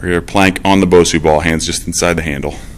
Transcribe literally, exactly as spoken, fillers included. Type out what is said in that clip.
rear plank on the BOSU ball, hands just inside the handle.